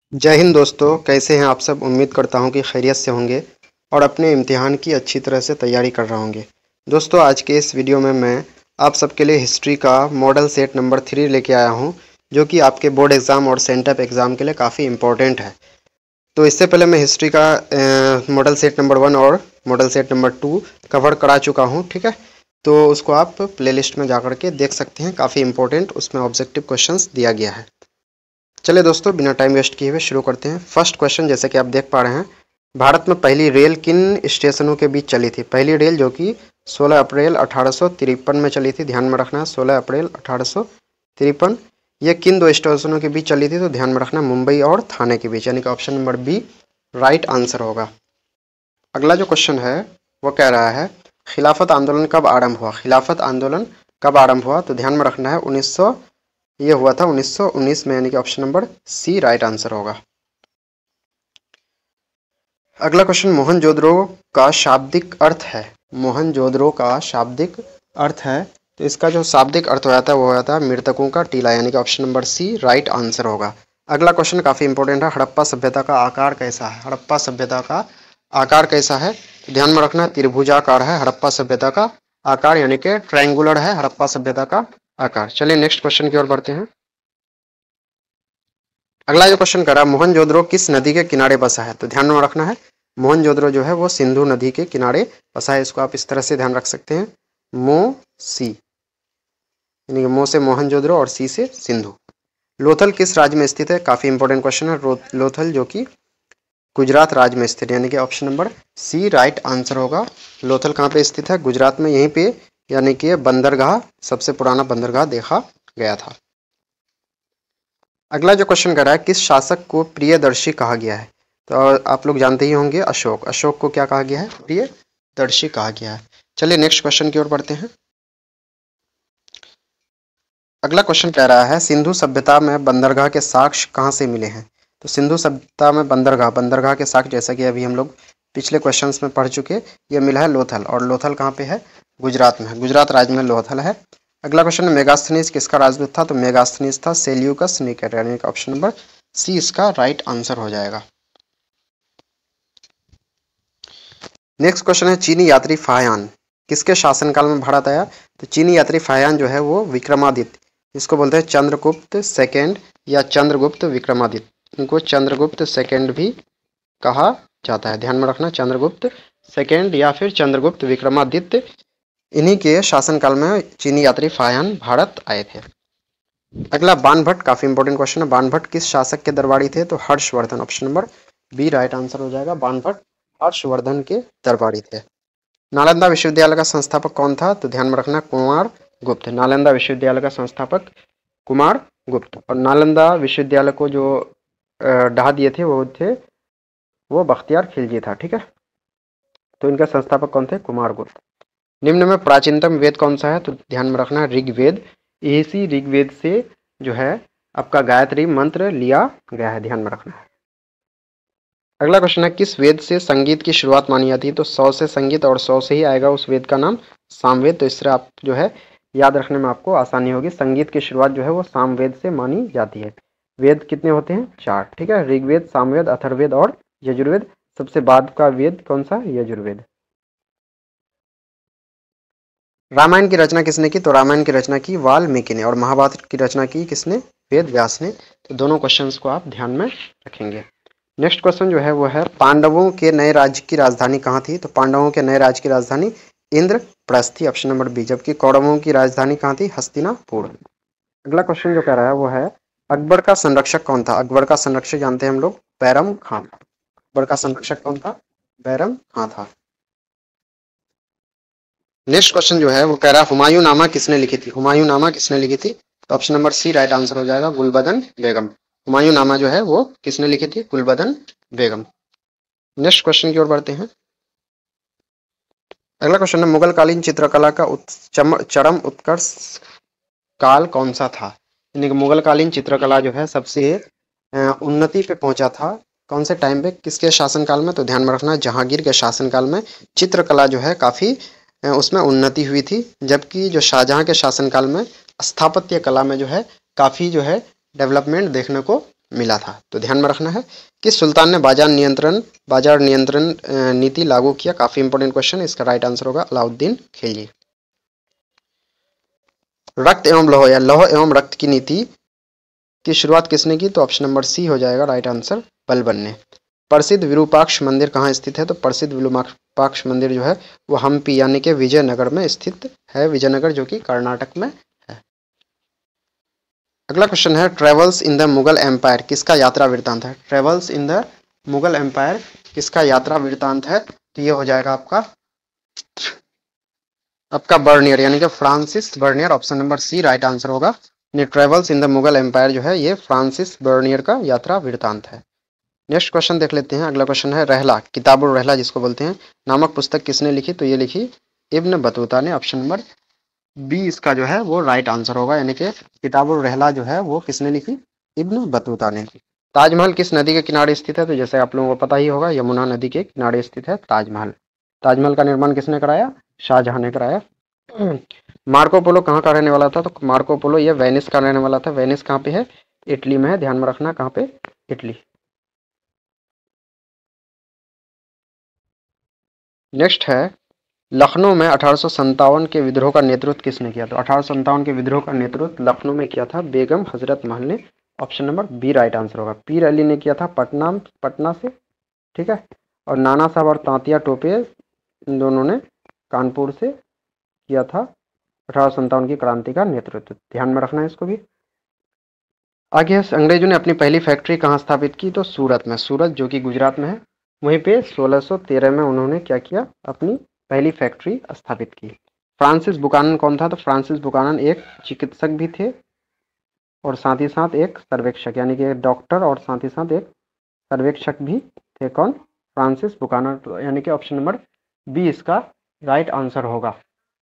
जय हिंद दोस्तों, कैसे हैं आप सब। उम्मीद करता हूं कि खैरियत से होंगे और अपने इम्तिहान की अच्छी तरह से तैयारी कर रहे होंगे। दोस्तों, आज के इस वीडियो में मैं आप सबके लिए हिस्ट्री का मॉडल सेट नंबर 3 लेके आया हूं, जो कि आपके बोर्ड एग्ज़ाम और सेंटअप एग्ज़ाम के लिए काफ़ी इंपॉर्टेंट है। तो इससे पहले मैं हिस्ट्री का मॉडल सेट नंबर 1 और मॉडल सेट नंबर 2 कवर करा चुका हूँ, ठीक है। तो उसको आप प्लेलिस्ट में जा के देख सकते हैं, काफ़ी इंपॉर्टेंट उसमें ऑब्जेक्टिव क्वेश्चंस दिया गया है। चलिए दोस्तों, बिना टाइम वेस्ट किए हुए शुरू करते हैं। फर्स्ट क्वेश्चन, जैसे कि आप देख पा रहे हैं, भारत में पहली रेल किन स्टेशनों के बीच चली थी। पहली रेल जो कि 16 अप्रैल 1853 में चली थी, ध्यान में रखना है 16 अप्रैल 1853। ये किन दो स्टेशनों के बीच चली थी, तो ध्यान में रखना मुंबई और थाने के बीच, यानी कि option number B right answer होगा। अगला जो क्वेश्चन है वो कह रहा है, खिलाफत आंदोलन कब आरंभ हुआ। खिलाफत आंदोलन कब आरंभ हुआ, तो ध्यान में रखना है 1900 ये हुआ था 1919 में, यानी कि option number C right answer होगा। अगला क्वेश्चन, मोहनजोदड़ो का शाब्दिक अर्थ है। मोहनजोदड़ो का शाब्दिक अर्थ है, तो इसका जो शाब्दिक अर्थ हो जाता है वो हो जाता है मृतकों का टीला, यानी कि option number C right answer होगा। अगला क्वेश्चन काफ़ी इंपॉर्टेंट है, हड़प्पा सभ्यता का आकार कैसा है। हड़प्पा सभ्यता का आकार कैसा है, तो ध्यान में रखना त्रिभुजाकार है हड़प्पा सभ्यता का आकार, यानी कि ट्रायंगुलर है हड़प्पा सभ्यता का आकार। चलिए नेक्स्ट क्वेश्चन की ओर बढ़ते हैं। अगला जो क्वेश्चन कर रहा है, मोहनजोदड़ो किस नदी के किनारे बसा है, तो ध्यान में रखना है मोहनजोदड़ो जो है वो सिंधु नदी के किनारे बसा है। इसको आप इस तरह से ध्यान रख सकते हैं, मो सी, यानी कि मो से मोहनजोदड़ो और सी से सिंधु। लोथल किस राज्य में स्थित है, काफी इंपॉर्टेंट क्वेश्चन है। लोथल जो कि गुजरात राज्य में स्थित है, यानी कि option number C right answer होगा। लोथल कहाँ पे स्थित है, गुजरात में, यहीं पे, यानी कि बंदरगाह, सबसे पुराना बंदरगाह देखा गया था। अगला जो क्वेश्चन कर रहा है, किस शासक को प्रियदर्शी कहा गया है, तो आप लोग जानते ही होंगे अशोक। अशोक को क्या कहा गया है, प्रियदर्शी कहा गया है। चलिए नेक्स्ट क्वेश्चन की ओर बढ़ते हैं। अगला क्वेश्चन कह रहा है, सिंधु सभ्यता में बंदरगाह के साक्ष्य कहाँ से मिले हैं। तो सिंधु सभ्यता में बंदरगाह के साक्ष्य, जैसा कि अभी हम लोग पिछले क्वेश्चंस में पढ़ चुके, ये मिला है लोथल, और लोथल कहाँ पे है, गुजरात में है, गुजरात राज्य में लोथल है। अगला क्वेश्चन है, मेगास्थनीज किसका राजदूत था, तो मेगास्थनीज था सेल्यूकस निकेटर, यानी कि ऑप्शन नंबर सी इसका राइट आंसर हो जाएगा। नेक्स्ट क्वेश्चन है, चीनी यात्री फाह्यान किसके शासनकाल में भारत आया। तो चीनी यात्री फाह्यान जो है वो विक्रमादित्य, इसको बोलते हैं चंद्रगुप्त सेकेंड या चंद्रगुप्त विक्रमादित्य, इनको चंद्रगुप्त सेकेंड भी कहा जाता है। ध्यान में रखना, चंद्रगुप्त सेकेंड या फिर चंद्रगुप्त विक्रमादित्य, इन्हीं के शासनकाल में चीनी यात्री फाह्यान भारत आए थे। अगला, बाणभट्ट, काफी इंपॉर्टेंट क्वेश्चन है। बाणभट्ट किस शासक के दरबारी थे, तो Harshavardhan, option number B right answer हो जाएगा। बाणभट्ट हर्षवर्धन के दरबारी थे। नालंदा विश्वविद्यालय का संस्थापक कौन था, तो ध्यान में रखना कुमार गुप्त। नालंदा विश्वविद्यालय का संस्थापक कुमार गुप्त, और नालंदा विश्वविद्यालय को जो ढहा दिए थे वो बख्तियार खिलजी था, ठीक है। तो इनके संस्थापक कौन थे, कुमार गुप्त। निम्न में प्राचीनतम वेद कौन सा है, तो ध्यान में रखना ऋग्वेद। इसी ऋग्वेद से जो है आपका गायत्री मंत्र लिया गया है, ध्यान में रखना है। अगला क्वेश्चन है, किस वेद से संगीत की शुरुआत मानी जाती है, तो 100 से संगीत और 100 से ही आएगा उस वेद का नाम, सामवेद। तो इससे आप जो है याद रखने में आपको आसानी होगी। संगीत की शुरुआत जो है वो सामवेद से मानी जाती है। वेद कितने होते हैं, 4, ठीक है। ऋग्वेद, सामवेद, अथर्ववेद और यजुर्वेद। सबसे बाद का वेद कौन सा, यजुर्वेद। रामायण की रचना किसने की, तो रामायण की रचना की वाल्मीकि ने, और महाभारत की रचना की किसने, वेद व्यास ने। तो दोनों क्वेश्चंस को आप ध्यान में रखेंगे। नेक्स्ट क्वेश्चन जो है वो है, पांडवों के नए राज्य की राजधानी कहाँ थी, तो पांडवों के नए राज्य की राजधानी इंद्रप्रस्थ थी, ऑप्शन नंबर बी। जबकि कौरवों की राजधानी कहाँ थी, हस्तिनापुर। अगला क्वेश्चन जो कह रहा है वो है, अकबर का संरक्षक कौन था। अकबर का संरक्षक जानते हैं हम लोग, बैरम खान। अकबर का संरक्षक कौन था, बैरम खान था। नेक्स्ट क्वेश्चन जो है वो कह रहा है, हुमायूं नामा किसने लिखी थी। हुमायूं नामा किसने लिखी थी, तो option number C right answer हो जाएगा, गुलबदन बेगम। हुमायूं नामा जो है वो किसने लिखी थी, गुलबदन बेगम। नेक्स्ट क्वेश्चन की ओर बढ़ते हैं। अगला क्वेश्चन है, मुगल कालीन चित्रकला का चरम उत्कर्ष काल कौन सा था। यानी कि मुगल कालीन चित्रकला जो है सबसे उन्नति पे पहुंचा था कौन से टाइम पे, किसके शासनकाल में, तो ध्यान में रखना जहांगीर के शासनकाल में चित्रकला जो है काफी उसमें उन्नति हुई थी। जबकि जो शाहजहां के शासनकाल में स्थापत्य कला में जो है काफ़ी जो है डेवलपमेंट देखने को मिला था। तो ध्यान में रखना है कि सुल्तान ने बाजार नियंत्रण नीति लागू किया। काफी इंपॉर्टेंट क्वेश्चन, इसका राइट आंसर होगा अलाउद्दीन खिलजी। रक्त एवं लौह या लौह एवं रक्त की नीति की शुरुआत किसने की? तो ऑप्शन नंबर सी हो जाएगा राइट आंसर, बलबन ने। प्रसिद्ध विरूपाक्ष मंदिर कहाँ स्थित है? तो प्रसिद्ध विरूपाक्ष मंदिर जो है वो हम्पी यानी कि विजयनगर में स्थित है। विजयनगर जो कि कर्नाटक में है। अगला क्वेश्चन है travels in the Mughal empire किसका यात्रा वृत्तांत है? Travels in the Mughal empire किसका यात्रा वृत्तांत है? तो ये हो जाएगा आपका बर्नियर यानी कि Francis Bernier. Option number C right answer होगा। Travels in the Mughal empire जो है ये फ्रांसिस बर्नियर का यात्रा वृत्तांत है। नेक्स्ट क्वेश्चन देख लेते हैं। अगला क्वेश्चन है रहला, किताबुल रहला जिसको बोलते हैं, नामक पुस्तक किसने लिखी? तो ये लिखी इब्न बतूता ने। ऑप्शन नंबर बी इसका जो है वो राइट आंसर होगा, यानी कि किताबुल रहला जो है वो किसने लिखी? इब्न बतूता ने। ताजमहल किस नदी के किनारे स्थित है? तो जैसे आप लोगों को पता ही होगा, यमुना नदी के किनारे स्थित है ताजमहल। ताजमहल का निर्माण किसने कराया? शाहजहां ने कराया। मार्को पोलो कहाँ का रहने वाला था? तो मार्को पोलो ये वेनिस का रहने वाला था। वेनिस कहाँ पे है? इटली में है। ध्यान में रखना कहाँ पे? इटली। नेक्स्ट है लखनऊ में 1857 के विद्रोह का नेतृत्व किसने किया? तो 1857 के विद्रोह का नेतृत्व लखनऊ में किया था बेगम हजरत महल ने। Option number B right answer होगा। पीर अली ने किया था पटना से, ठीक है। और नाना साहब और तांतिया टोपे इन दोनों ने कानपुर से किया था 1857 की क्रांति का नेतृत्व। ध्यान में रखना है इसको भी। आगे अंग्रेजों ने अपनी पहली फैक्ट्री कहाँ स्थापित की? तो सूरत में। सूरत जो कि गुजरात में है, वहीं पे 1613 में उन्होंने क्या किया? अपनी पहली फैक्ट्री स्थापित की। फ्रांसिस बुकानन कौन था? तो फ्रांसिस बुकानन एक चिकित्सक भी थे और साथ ही साथ एक सर्वेक्षक, यानी कि एक डॉक्टर और साथ ही साथ एक सर्वेक्षक भी थे। कौन? Francis Buchanan. यानी कि ऑप्शन नंबर बी इसका राइट आंसर होगा।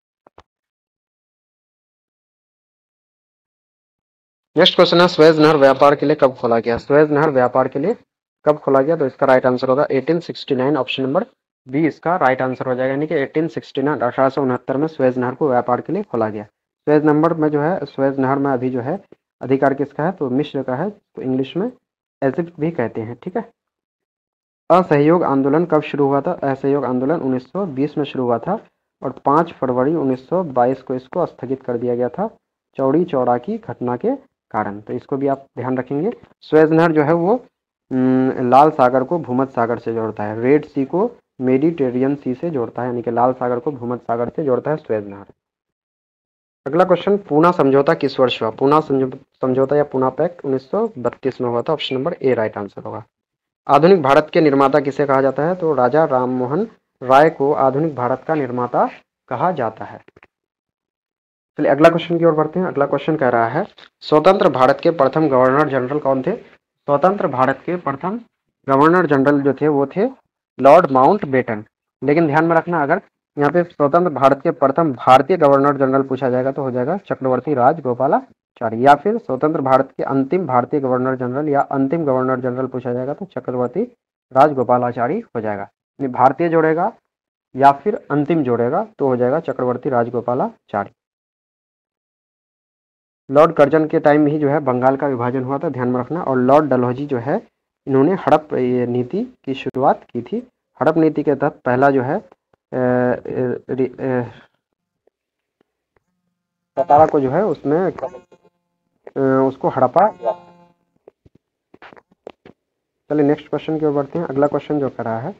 नेक्स्ट क्वेश्चन है स्वेज नहर व्यापार के लिए कब खोला गया? स्वेज नहर व्यापार के लिए कब खोला गया? तो इसका राइट आंसर होगा 1869। ऑप्शन नंबर बी इसका राइट आंसर हो जाएगा, यानी कि 1869 1869 में स्वेज नहर को व्यापार के लिए खोला गया। स्वेज नंबर में जो है, स्वेज नहर में अभी जो है अधिकार किसका है? तो मिस्र का है, तो इंग्लिश में इजिप्ट भी कहते हैं, ठीक है। असहयोग आंदोलन कब शुरू हुआ था? असहयोग आंदोलन 1920 में शुरू हुआ था और 5 फरवरी 1922 को इसको स्थगित कर दिया गया था चौड़ी चौड़ा की घटना के कारण। तो इसको भी आप ध्यान रखेंगे। स्वेज नहर जो है वो लाल सागर को भूमध्य सागर से जोड़ता है, रेड सी को मेडिटेरियन सी से जोड़ता है, यानी कि लाल सागर को भूमध्य सागर से जोड़ता है स्वेज नहर। अगला क्वेश्चन पूना समझौता किस वर्ष हुआ? पूना समझौता या पूना पैक्ट 1932 में हुआ था। Option number A right answer होगा। आधुनिक भारत के निर्माता किसे कहा जाता है? तो राजा राममोहन राय को आधुनिक भारत का निर्माता कहा जाता है। चलिए अगला क्वेश्चन की ओर बढ़ते हैं। अगला क्वेश्चन कह रहा है स्वतंत्र भारत के प्रथम गवर्नर जनरल कौन थे? स्वतंत्र भारत के प्रथम गवर्नर जनरल जो थे वो थे लॉर्ड माउंटबेटन। लेकिन ध्यान में रखना, अगर यहाँ पे स्वतंत्र भारत के प्रथम भारतीय गवर्नर जनरल पूछा जाएगा तो हो जाएगा चक्रवर्ती राजगोपालाचारी, या फिर स्वतंत्र भारत के अंतिम भारतीय गवर्नर जनरल या अंतिम गवर्नर जनरल पूछा जाएगा तो चक्रवर्ती राजगोपालाचारी हो जाएगा। भारतीय जोड़ेगा या फिर अंतिम जोड़ेगा तो हो जाएगा चक्रवर्ती राजगोपालाचारी। लॉर्ड कर्जन के टाइम ही जो है बंगाल का विभाजन हुआ था, ध्यान में रखना। और लॉर्ड डलहौजी जो है इन्होंने हड़प नीति की शुरुआत की थी। हड़प नीति के तहत पहला जो है सतारा को जो है उसमें उसको हड़पा। चलिए नेक्स्ट क्वेश्चन की ओर बढ़ते हैं। अगला क्वेश्चन जो कर रहा है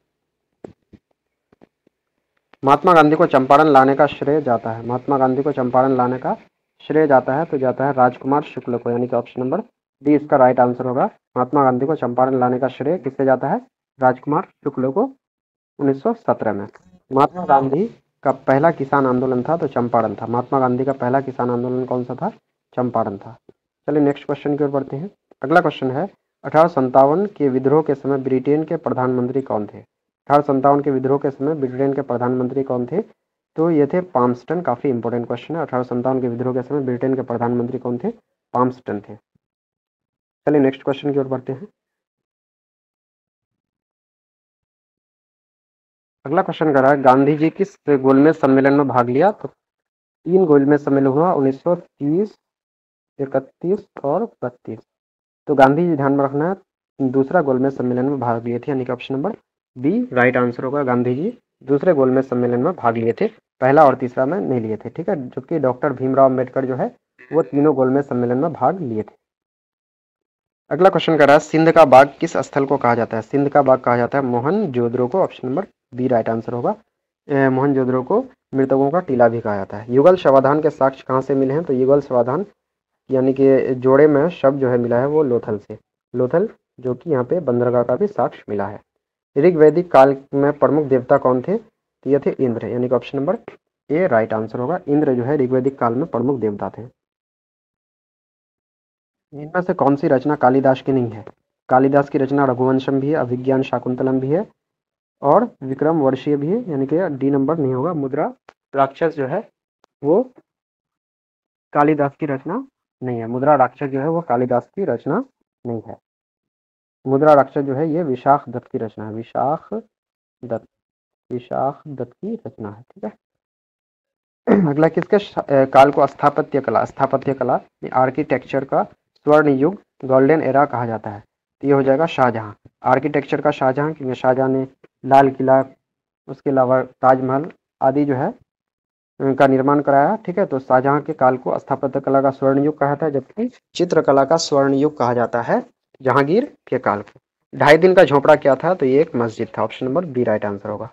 महात्मा गांधी को चंपारण लाने का श्रेय जाता है। महात्मा गांधी को चंपारण लाने का श्रेय जाता है तो जाता है राजकुमार शुक्ल को, यानी कि ऑप्शन नंबर डी इसका राइट आंसर होगा। महात्मा गांधी को चंपारण लाने का श्रेय किससे जाता है? राजकुमार शुक्ल को 1917 में। महात्मा गांधी का पहला किसान आंदोलन था तो चंपारण था। महात्मा गांधी का पहला किसान आंदोलन कौन सा था? चंपारण था। चलिए नेक्स्ट क्वेश्चन की ओर बढ़ते हैं। अगला क्वेश्चन है 1857 के विद्रोह के समय ब्रिटेन के प्रधानमंत्री कौन थे? 1857 के विद्रोह के समय ब्रिटेन के प्रधानमंत्री कौन थे? तो ये थे पाम्स्टन। काफी इंपॉर्टेंट क्वेश्चन है। 1857 के विद्रोह के समय ब्रिटेन के प्रधानमंत्री कौन थे? पाम्स्टन थे। चलिए नेक्स्ट क्वेश्चन की ओर बढ़ते हैं। अगला क्वेश्चन कर रहा है गांधी जी किस गोलमेज सम्मेलन में भाग लिया? तो 3 गोलमेज सम्मेलन हुआ 1930, 31 और 32। तो गांधी जी, ध्यान में रखना, दूसरा गोलमेज सम्मेलन में भाग लिए थे, यानी कि option number B right answer होगा। गांधी जी दूसरे गोलमेज सम्मेलन में भाग लिए थे, पहला और तीसरा में नहीं लिए थे, ठीक है। जबकि डॉक्टर भीमराव अम्बेडकर जो है वो तीनों गोलमेज सम्मेलन में भाग लिए थे। अगला क्वेश्चन कर रहा है, सिंध का बाग किस स्थल को कहा जाता है? सिंध का बाग कहा जाता है मोहनजोदड़ो को, option number B right answer होगा। मोहनजोदड़ो को मृतकों का टीला भी कहा जाता है। युगल शवाधान के साक्ष्य कहाँ से मिले हैं? तो युगल शवाधान यानी कि जोड़े में शब्द जो है मिला है वो लोथल से, लोथल, जो कि यहाँ पे बंदरगाह का भी साक्ष्य मिला है। ऋग्वैदिक काल में प्रमुख देवता कौन थे? तो ये थे इंद्र, यानी कि option number A right answer होगा। इंद्र जो है ऋग्वैदिक काल में प्रमुख देवता थे। इनमें से कौन सी रचना कालिदास की नहीं है? कालिदास की रचना रघुवंशम भी है, अभिज्ञान शाकुंतलम भी है और विक्रम वर्षीय भी है, यानी कि डी नंबर नहीं होगा। मुद्रा राक्षस जो है वो कालिदास की रचना नहीं है। मुद्रा राक्षस जो है वो कालिदास की रचना नहीं है। मुद्रा राक्षस जो है ये विशाख दत्त की रचना है, विशाख दत्त, विशाख दत्त की रचना है, ठीक है। अगला, किसके काल को स्थापत्य कला आर्किटेक्चर का स्वर्ण युग, गोल्डन एरा कहा जाता है? तो ये हो जाएगा शाहजहां। आर्किटेक्चर का शाहजहां, क्योंकि शाहजहां ने लाल किला, उसके अलावा ताजमहल आदि जो है का निर्माण कराया, ठीक है। तो शाहजहां के काल को स्थापत्य कला का स्वर्ण युग कहा जाता है, जबकि चित्रकला का स्वर्ण युग कहा जाता है जहांगीर के काल को। 2.5 दिन का झोपड़ा क्या था? तो ये एक मस्जिद था, option number B right answer होगा।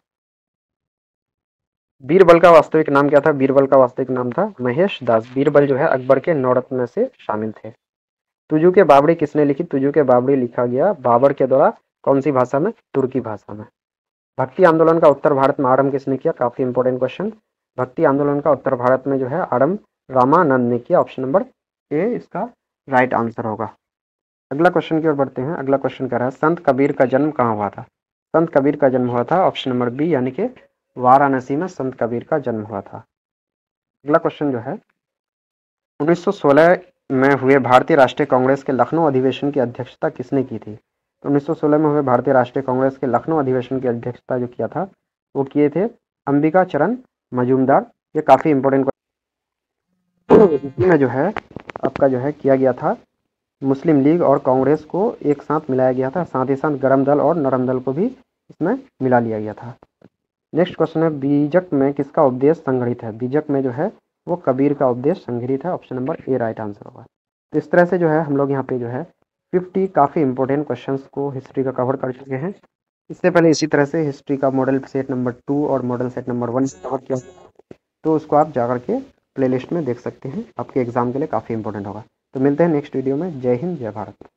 बीरबल का वास्तविक नाम क्या था? बीरबल का वास्तविक नाम था महेश दास। बीरबल जो है अकबर के 9 रत्न में से शामिल थे। तुजू के बावड़ी किसने लिखी? तुजू के बावड़ी लिखा गया बाबर के द्वारा, कौन सी भाषा में? तुर्की भाषा में। भक्ति आंदोलन का उत्तर भारत में आरंभ किसने किया? काफी इंपॉर्टेंट क्वेश्चन। भक्ति आंदोलन का उत्तर भारत में जो है आरंभ रामानंद ने किया, ऑप्शन नंबर ए इसका राइट आंसर होगा। अगला क्वेश्चन की ओर बढ़ते हैं। अगला क्वेश्चन कह रहा है, संत कबीर का जन्म कहाँ हुआ था? संत कबीर का जन्म हुआ था ऑप्शन नंबर बी, यानी कि वाराणसी में संत कबीर का जन्म हुआ था। अगला क्वेश्चन जो है, 1916 में हुए भारतीय राष्ट्रीय कांग्रेस के लखनऊ अधिवेशन की अध्यक्षता किसने की थी? तो 1916 में हुए भारतीय राष्ट्रीय कांग्रेस के लखनऊ अधिवेशन की अध्यक्षता जो किया था वो किए थे अंबिका चरण मजूमदार। ये काफी इंपॉर्टेंट में जो है आपका जो है किया गया था, मुस्लिम लीग और कांग्रेस को एक साथ मिलाया गया था, साथ ही साथ गरम दल और नरम दल को भी इसमें मिला लिया गया था। नेक्स्ट क्वेश्चन है, बीजक में किसका उपदेश संग्रहित है? बीजक में जो है वो कबीर का उपदेश संग्रहित है, option number A right answer होगा। तो इस तरह से जो है हम लोग यहाँ पे जो है 50 काफ़ी इंपॉर्टेंट क्वेश्चंस को हिस्ट्री का कवर कर चुके हैं। इससे पहले इसी तरह से हिस्ट्री का मॉडल सेट नंबर 2 और मॉडल सेट नंबर 1 कवर किया, तो उसको आप जाकर के प्लेलिस्ट में देख सकते हैं, आपके एग्जाम के लिए काफ़ी इंपॉर्टेंट होगा। तो मिलते हैं नेक्स्ट वीडियो में। जय हिंद, जय भारत।